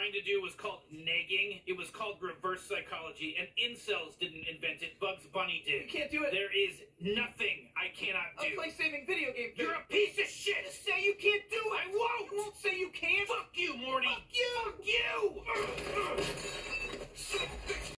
trying to do was called negging. It was called reverse psychology, and incels didn't invent it. Bugs Bunny did. You can't do it. There is nothing I cannot do. It's like saving video games. You're a piece of shit. Just say you can't do it. I won't. You won't say you can't. Fuck you, Morty. Fuck you. Fuck you.